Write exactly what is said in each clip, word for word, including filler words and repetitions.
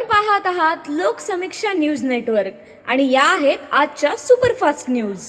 आपण पाहत आहात लोकसमीक्षा न्यूज नेटवर्क आणि या आहेत आजच्या सुपरफास्ट न्यूज।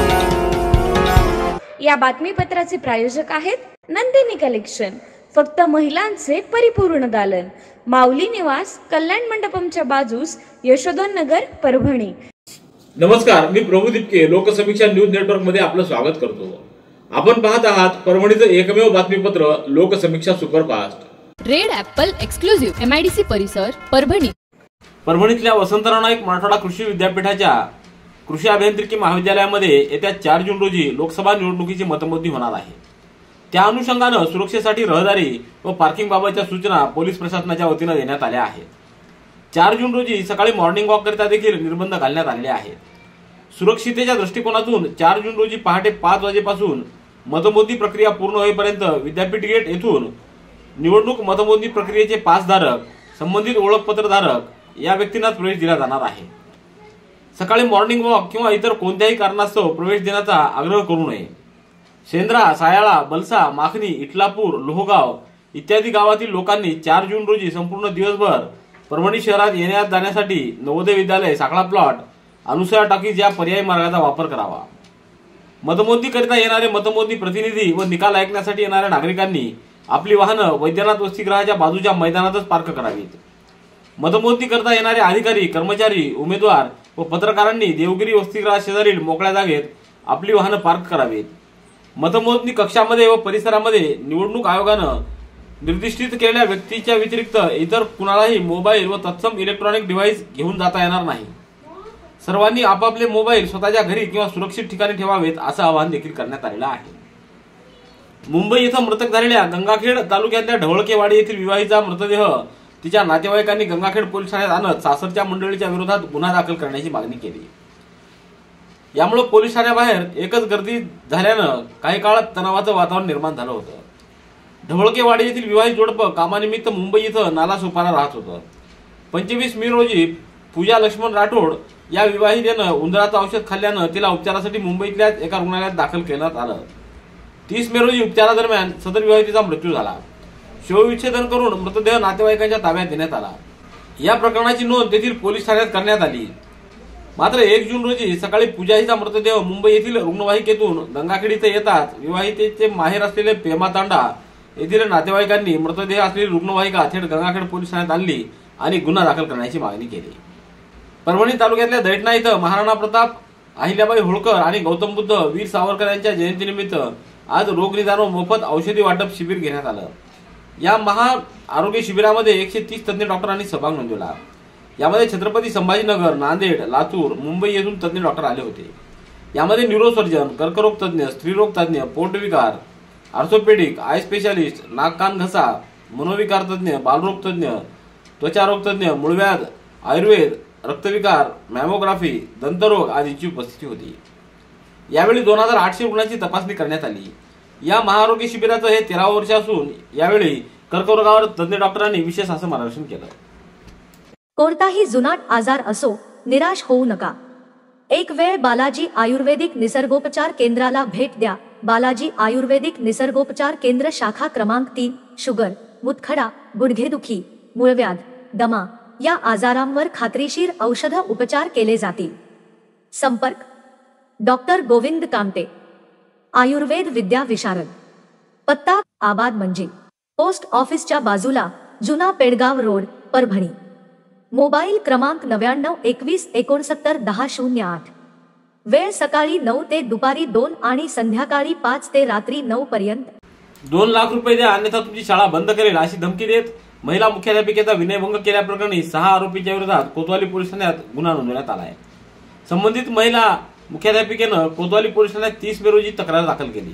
या बातमीपत्राचे प्रायोजक आहेत नंदिनी कलेक्शन, फक्त महिलांचे परिपूर्ण दालन, माऊली निवास, कल्याण मंडपमच्या बाजूस, यशोधन नगर, परभणी। नमस्कार, मी प्रभू दिपके लोकसमीक्षा न्यूज नेटवर्क मध्ये आपलं स्वागत करतो। आपण पाहत आहात परभणीचं एकमेव बातमीपत्र Lokasamiksha superfast. Red apple exclusive MIDC परिसर, परभणी। परभणीतल्या वसंतराव नाईक मराठवाडा कृषी विद्यापीठाच्या कृषी अभियांत्रिकी महाविद्यालयामध्ये येत्या चार जून रोजी लोकसभा निवडणुकीची मतमोजणी होणार आहे। त्या अनुषंगाने सुरक्षेसाठी रहदारी व पार्किंग बाबतच्या सूचना पोलीस प्रशासनाच्या वतीने देण्यात आल्या आहेत। चार जून रोजी सकाळी मॉर्निंग वॉक करिता देखील निर्बंध घालण्यात आले आहेत। सुरक्षितेच्या दृष्टिकोनातून चार जून रोजी पहाटे पाच वाजेपासून मतमोजणी प्रक्रिया पूर्ण होईपर्यंत विद्यापीठ गेट येथून निवडणूक मतमोजणी प्रक्रियेचे पासधारक, संबंधित ओळखपत्रधारक या व्यक्तींना प्रवेश दिला जाणार आहे। सकाळी मॉर्निंग वॉक किंवा इतर कोणत्याही कारणास्तव प्रवेश देण्याचा आग्रह करू नये। शेंद्रा, सायाळा, बलसा, माखणी, इटलापूर, लोहगाव इत्यादी गावातील लोकांनी चार जून रोजी संपूर्ण दिवसभर परभणी शहरात येण्या जाण्यासाठी नवोदय विद्यालय, साखळा प्लॉट, अनुसया टॉकीज या पर्यायी मार्गाचा वापर करावा। मतमोजणी करिता येणारे मतमोजणी प्रतिनिधी व निकाल ऐकण्यासाठी येणाऱ्या नागरिकांनी आपली वाहनं वैद्यनाथ वसतिगृहाच्या बाजूच्या मैदानातच पार्क करावीत। मतमोजणी करता येणारे अधिकारी, कर्मचारी, उमेदवार व पत्रकारांनी देवगिरी वसतिगृहा शेजारील मोकळ्या जागेत आपली वाहनं पार्क करावीत। मतमोजणी कक्षामध्ये व परिसरामध्ये निवडणूक आयोगानं निर्दिष्टित केलेल्या व्यक्तीच्या व्यतिरिक्त इतर कुणालाही मोबाईल व तत्सम इलेक्ट्रॉनिक डिव्हाइस घेऊन जाता येणार नाही। सर्वांनी आपापले मोबाईल स्वतःच्या घरी किंवा सुरक्षित ठिकाणी ठेवावेत असं आवाहन देखील करण्यात आलेलं आहे। मुंबई येथे मृतक झालेल्या गंगाखेड तालुक्यातल्या ढवळकेवाडी येथील विवाहिता मृतदेह तिच्या नातेवाईकांनी गंगाखेड पोलीस ठाण्यात आणत सासरच्या मंडळीच्या विरोधात गुन्हा दाखल करण्याची मागणी केली। यामुळे पोलीस ठाण्याबाहेर एकच गर्दी झाल्यानं काही काळ तणावाचं वातावरण निर्माण झालं होतं। ढवळकेवाडी येथील विवाहित जोडपं कामानिमित्त मुंबई इथं नालासोपारा राहत होतं। पंचवीस मे रोजी पूजा लक्ष्मण राठोड या विवाहितेनं उंदराचं औषध खाल्ल्यानं तिला उपचारासाठी मुंबईतल्या एका रुग्णालयात दाखल करण्यात आलं। तीस मे रोजी उपचारादरम्यान सदर विवाहितेचा मृत्यू झाला। शवविच्छेदन करून मृतदेह नातेवाईकांच्या ताब्यात देण्यात आला। या प्रकरणाची नोंद तेथील पोलीस ठाण्यात करण्यात आली। मात्र एक जून रोजी सकाळी पूजा हिचा मृतदेह मुंबई येथील रुग्णवाहिकेतून गंगाखेड इथे येताच विवाहितेचे माहेर असलेले पेमातांडा येथील नातेवाईकांनी मृतदेह असलेली रुग्णवाहिका थेट गंगाखेड पोलीस ठाण्यात आणली आणि गुन्हा दाखल करण्याची मागणी केली। परभणी तालुक्यातल्या दैठणा इथं महाराणा प्रताप, अहिल्याबाई होळकर आणि गौतम बुद्ध वीर सावरकर यांच्या जयंतीनिमित्त आज रोग निदान व मोफत औषधी वाटप शिबिर घेण्यात आलं। या महा आरोग्य शिबिरामध्ये एकशे तीस तज्ञ डॉक्टरांनी सहभाग नोंदवला। यामध्ये छत्रपती संभाजीनगर, नांदेड, लातूर, मुंबई येथून तज्ञ डॉक्टर आले होते। यामध्ये न्यूरोसर्जन, कर्करोग तज्ञ, स्त्रीरोग तज्ञ, पोटविकार, ऑर्थोपेडिक, आय स्पेशालिस्ट, नाक कान घसा, मनोविकार तज्ञ, बालरोग तज्ञ, त्वचारोग तज्ञ, मूळव्याध, आयुर्वेद, रक्तविकार, मॅमोग्राफी, दंतरोग आदींची उपस्थिती होती। यावेळी दोन हजार आठशे रुग्णांची तपासणी करण्यात आली। या महाआरोग्य शिबिराचं हे तेरावं वर्ष असून यावेळी कर्करोगावर तज्ञ डॉक्टरांनी विशेष असं मार्गदर्शन केलं। कोणताही जुनाट आजार असो, निराश होऊ नका। एक वेळ बालाजी आयुर्वेदिक निसर्गोपचार केंद्राला भेट द्या। बालाजी आयुर्वेदिक निसर्गोपचार केंद्र, शाखा क्रमांक तीन, शुगर, मुतखडा, गुडघेदुखी, मूळव्याध, दमा या आजारांवर खात्रीशीर औषध उपचार केले जातील। संपर्क डॉक्टर गोविंद कामटे, आयुर्वेद विद्या विशारद। पत्ता आबाद मंजी, पोस्ट ऑफिसच्या बाजूला, जुना पेडगाव रोड, परभणी। मोबाईल क्रमांक नव्याण्णव एकवीस एकोणसत्तर दहा शून्य आठ। वेळ सकाळी नऊ ते दुपारी दोन आणि संध्याकाळी पाच ते रात्री नऊ पर्यंत। दोन लाख रुपये द्या अन्यथा तुमची शाळा बंद करेल अशी धमकी देत महिला मुख्याध्यापिकेचा विनयभंग केल्याप्रकरणी सहा आरोपींच्या विरोधात कोतवाली पोलीस ठाण्यात गुन्हा नोंदवण्यात आला आहे। संबंधित महिला मुख्याध्यापिकेनं कोतवाली पोलीस ठाण्यात तीस मे रोजी तक्रार दाखल केली।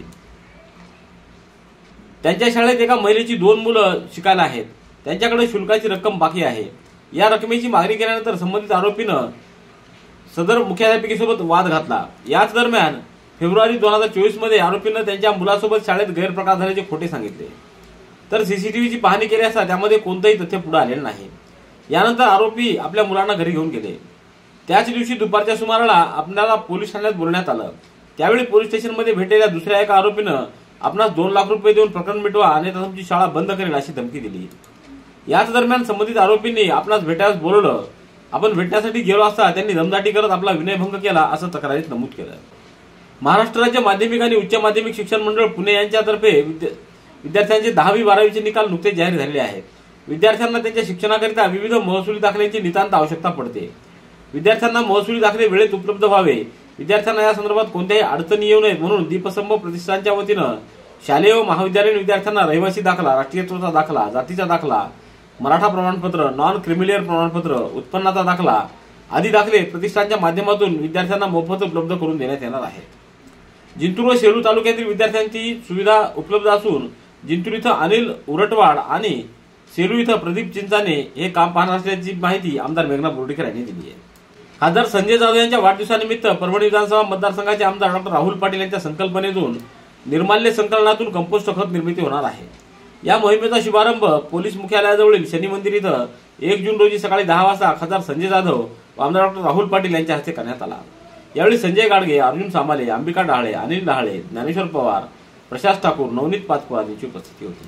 त्यांच्या शाळेत एका महिलेची दोन मुलं शिकायला आहेत, त्यांच्याकडे शुल्काची रक्कम बाकी आहे। या रकमेची मागणी केल्यानंतर संबंधित आरोपीनं सदर मुख्याध्यापिकेसोबत वाद घातला। याच दरम्यान फेब्रुवारी दोन हजार चोवीस मध्ये आरोपीनं त्यांच्या मुलासोबत शाळेत गैरप्रकार झाल्याचे खोटे सांगितले। तर सीसीटीव्हीची पाहणी केली असता त्यामध्ये कोणतेही तथ्य पुढे आलेलं नाही। यानंतर आरोपी आपल्या मुलांना घरी घेऊन गेले। त्याच दिवशी दुपारच्या सुमाराला आपल्याला पोलीस ठाण्यात बोलण्यात आलं। त्यावेळी पोलीस स्टेशनमध्ये भेटलेल्या दुसऱ्या एका आरोपीनं आपणास दोन लाख रुपये देऊन प्रकरण मिटवा अन्यथा तुमची शाळा बंद करेल अशी धमकी दिली। याच दरम्यान संबंधित आरोपींनी आपणास भेटायला बोलवलं. आपण भेटण्यासाठी गेलो असता त्यांनी दमदाटी करत आपला विनयभंग केला असं तक्रारीत नमूद केलं. महाराष्ट्र राज्य माध्यमिक आणि उच्च माध्यमिक शिक्षण मंडळ पुणे यांच्यातर्फे विद्यार्थ्यांचे दहावी बारावीचे निकाल नुकतेच जाहीर झालेले आहेत. विद्यार्थ्यांना त्यांच्या शिक्षणाकरिता विविध महसुली दाखल्यांची नितांत आवश्यकता पडते. विद्यार्थ्यांना महसुली दाखले वेळेत उपलब्ध व्हावे, विद्यार्थ्यांना या संदर्भात कोणत्याही अडचणी येऊ नयेत म्हणून दीपस्तंभ प्रतिष्ठानच्या वतीनं शालेय व महाविद्यालयीन विद्यार्थ्यांना रहिवासी दाखला, राष्ट्रीयत्वाचा दाखला, जातीचा दाखला, मराठा प्रमाणपत्र, नॉन क्रिमिलियर प्रमाणपत्र, उत्पन्नाचा दाखला आदी दाखले प्रतिष्ठानच्या माध्यमातून विद्यार्थ्यांना मोफत उपलब्ध करून देण्यात येणार आहेत. जिंतूर व सेलू तालुक्यातील विद्यार्थ्यांची सुविधा उपलब्ध असून जिंतूर इथं अनिल उरटवाड आणि सेलू इथं प्रदीप चिंचाने हे काम पाहणार असल्याची माहिती आमदार मेघना बोर्डीकर यांनी दिली आहे. खासदार संजय जाधव यांच्या वाढदिवसानिमित्त परभणी विधानसभा मतदारसंघाचे आमदार डॉक्टर राहुल पाटील यांच्या संकल्पनेतून निर्माल्य संकलनातून कंपोस्ट खत निर्मिती होणार आहे. या मोहिमेचा शुभारंभ पोलीस मुख्यालयाजवळील शनी मंदिर इथं एक जून रोजी सकाळी दहा वाजता खासदार संजय जाधव व आमदार डॉक्टर राहुल पाटील यांच्या हस्ते करण्यात आला. यावेळी संजय गाडगे, अर्जुन सामाले, अंबिका डहाळे, अनिल डहाळे, ज्ञानेश्वर पवार, प्रशांत ठाकूर, नवनीत पाचपुर आदींची उपस्थिती होती.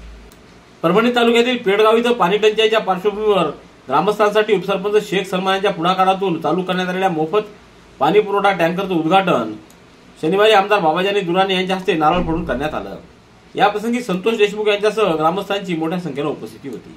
परभणी तालुक्यातील पेडगाव इथं पाणी टंचाईच्या पार्श्वभूमीवर ग्रामस्थांसाठी उपसरपंच शेख सलमान यांच्या पुढाकारातून चालू करण्यात आलेल्या मोफत पाणी पुरवठा टँकरचं उद्घाटन शनिवारी आमदार बाबाजानी दुराणी यांच्या हस्ते नारळ फोडून करण्यात आलं. याप्रसंगी संतोष देशमुख यांच्यासह ग्रामस्थांची मोठ्या संख्येनं उपस्थिती होती.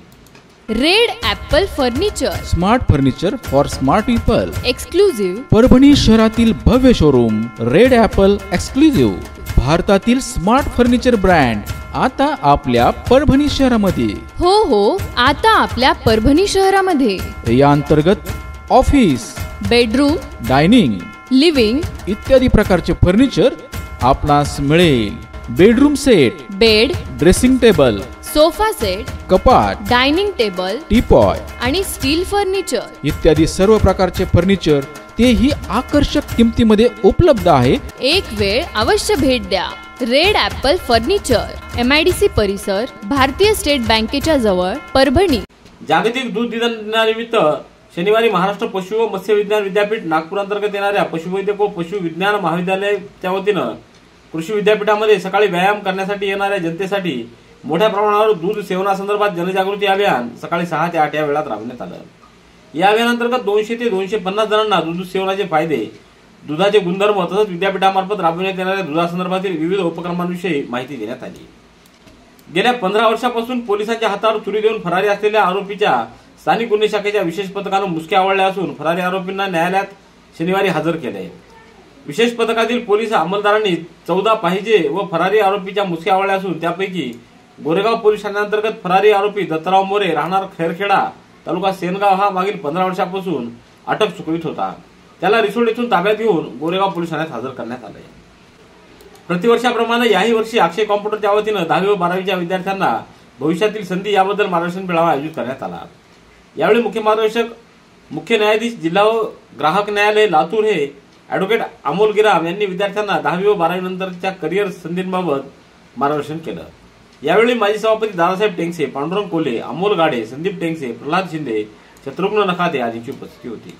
Red apple furniture, smart furniture for smart people, exclusive Parbhani शहरातील भव्य शोरूम रेड ॲपल एक्सक्लुझिव्ह, भारतातील स्मार्ट फर्निचर ब्रँड आता आपल्या परभणी शहरामध्ये. हो हो आता आपल्या परभणी शहरामध्ये. या अंतर्गत ऑफिस, बेडरूम, डायनिंग, लिव्हिंग इत्यादी प्रकारचे फर्निचर आपणास मिळेल. Bedroom set, bed, dressing table, sofa set, कपाट, डायनिंग टेबल, टीपॉय आणि स्टील फर्निचर इत्यादी सर्व प्रकारचे फर्निचर तेही आकर्षक किमतीमध्ये उपलब्ध आहे. एक वेळ अवश्य भेट द्या. Red apple furniture, M I D C परिसर, भारतीय स्टेट बँकेच्या जवळ, परभणी. जागतिक दूध दिनानिमित्त शनिवारी महाराष्ट्र पशु व मत्स्य विज्ञान विद्यापीठ नागपूर अंतर्गत येणाऱ्या पशुवैद्यक व पशु विज्ञान महाविद्यालयाच्या वतीनं कृषी विद्यापीठामध्ये सकाळी व्यायाम करण्यासाठी येणाऱ्या जनतेसाठी मोठ्या प्रमाणावर दूध सेवनासंदर्भात जनजागृती अभियान सकाळी सहा ते आठ या वेळात राबवण्यात आलं. या अभियानांतर्गत दोनशे ते दोनशे पन्नास जणांना दूध सेवनाचे फायदे, दुधाचे गुणधर्म तसंच विद्यापीठामार्फत राबवण्यात येणाऱ्या दुधासंदर्भातील विविध उपक्रमांविषयी माहिती देण्यात आली. गेल्या पंधरा वर्षापासून पोलिसांच्या हातावर तुरी देऊन फरारी असलेल्या आरोपीच्या स्थानिक गुन्हे शाखेच्या विशेष पथकानं मुसक्या आवळल्या असून फरारी आरोपींना न्यायालयात शनिवारी हजर केले. विशेष पथकातील पोलीस अंमलदारांनी चौदा पाहिजे व फरारी आरोपीच्या मुसक्या आवळल्या असून त्यापैकी गोरेगाव पोलीस ठाण्याअंतर्गत फरारी आरोपी दत्तराव मोरे राहणार खैरखेडा तालुका सेनगाव हा मागील पंधरा वर्षापासून अटक चुकवीत होता. त्याला रिसोड येथून ताब्यात घेऊन गोरेगाव पोलीस ठाण्यात हजर करण्यात आले. प्रतिवर्षाप्रमाणे याही वर्षी अक्षय कॉम्प्युटरच्या वतीनं दहावी व बारावीच्या विद्यार्थ्यांना भविष्यातील संधी याबद्दल मार्गदर्शन मेळावा आयोजित करण्यात आला. यावेळी मुख्य मार्गदर्शक मुख्य न्यायाधीश जिल्हा व ग्राहक न्यायालय लातूर हे ॲडव्होकेट अमोल गिराम यांनी विद्यार्थ्यांना दहावी व बारावी नंतरच्या करिअर संधींबाबत मार्गदर्शन केलं. यावेळी माजी सभापती दादासाहेब टेंगसे, पांडुरंग कोले, अमोल गाडे, संदीप टेंगसे, प्रल्हाद शिंदे, शत्रुघ्न नखाते आदींची उपस्थिती होती.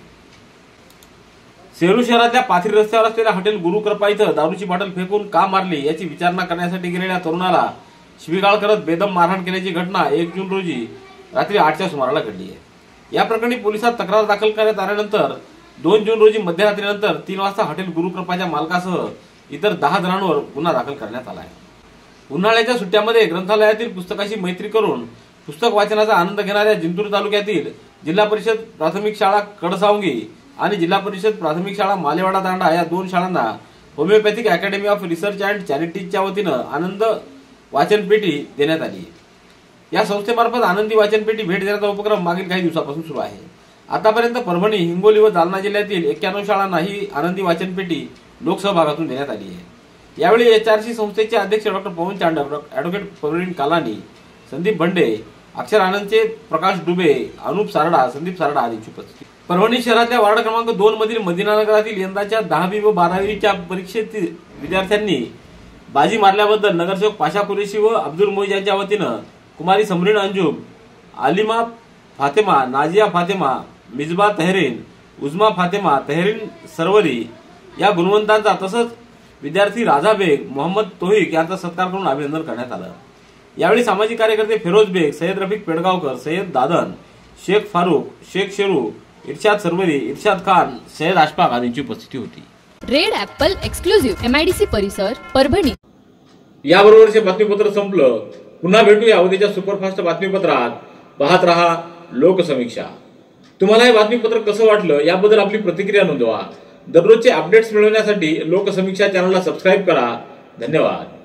सेलू शहरातल्या पाथरी रस्त्यावर असलेल्या हॉटेल गुरुकृपा इथं दारूची बॉटल फेकून का मारली याची विचारणा करण्यासाठी गेलेल्या तरुणाला शिवीगाळ करत बेदम मारहाण केल्याची घटना एक जून रोजी रात्री आठच्या सुमाराला घडली आहे. या प्रकरणी पोलिसात तक्रार दाखल करण्यात आल्यानंतर दोन जून रोजी मध्यरात्रीनंतर तीन वाजता हॉटेल गुरुकृपाच्या मालकासह इतर दहा जणांवर गुन्हा दाखल करण्यात आला आहे. उन्हाळ्याच्या सुट्ट्यामध्ये ग्रंथालयातील पुस्तकाशी मैत्री करून पुस्तक वाचनाचा आनंद घेणाऱ्या जिंतूर तालुक्यातील जिल्हा परिषद प्राथमिक शाळा कडसावंगी आणि जिल्हा परिषद प्राथमिक शाळा मालेवाडा तांडा या दोन शाळांना homeopathic academy of research and चॅरिटीजच्या वतीनं आनंद वाचन पेटी देण्यात आली. या संस्थेमार्फत आनंदी वाचन पेटी भेट देण्याचा उपक्रम मागील काही दिवसापासून सुरू आहे. आतापर्यंत परभणी, हिंगोली व जालना जिल्ह्यातील एक्क्याण्णव शाळांना ही आनंदी वाचन पेटी लोकसहभागातून देण्यात आली आहे. यावेळी एचआरसी संस्थेचे अध्यक्ष डॉक्टर पवन चांडक, ॲडव्होकेट प्रवीण कालानी, संदीप भंडे, अक्षर आनंदचे प्रकाश डुबे, अनुप सारडा, संदीप सारडा आदींची उपस्थिती. परभणी शहरातल्या वार्ड क्रमांक दोन मधील मदिनानगरातील यंदाच्या दहावी व बारावीच्या परीक्षेत विद्यार्थ्यांनी बाजी मारल्याबद्दल नगरसेवक पाशा कुरेशी व अब्दुल मोईज यांच्या वतीनं कुमारी समरीन अंजुम, आलिमा फातेमा, नाजिया फातेमा, मिजबा तहरीन, उजमा फातेमा, तहरीन सरवरी या गुणवंतांचा तसंच विद्यार्थी राजा बेग, मोहम्मद तोहिक यांचा सत्कार करून अभिनंदन करण्यात आलं. यावेळी सामाजिक कार्यकर्ते फिरोज बेग, सय्यद रफिक पेडगावकर, सय्यद दादन, शेख फारूक, शेख शेरू, इर्शाद सरवरी, इर्शाद खान, सय्यद आशफाक आदींची उपस्थिती होती. रेड ऍपल एक्सक्लुझिव्ह एमआयडीसी परिसर परभणी. याबरोबरचे बातमीपत्र संपलं. पुन्हा भेटूया उद्याच्या सुपरफास्ट बातमीपत्रात. पाहत रहा लोकसमीक्षा. तुम्हाला हे बातमीपत्र कसं वाटलं याबद्दल आपली प्रतिक्रिया नोंदवा. दररोजचे अपडेट्स मिळवण्यासाठी लोकसमीक्षा चॅनलला सबस्क्राईब करा. धन्यवाद.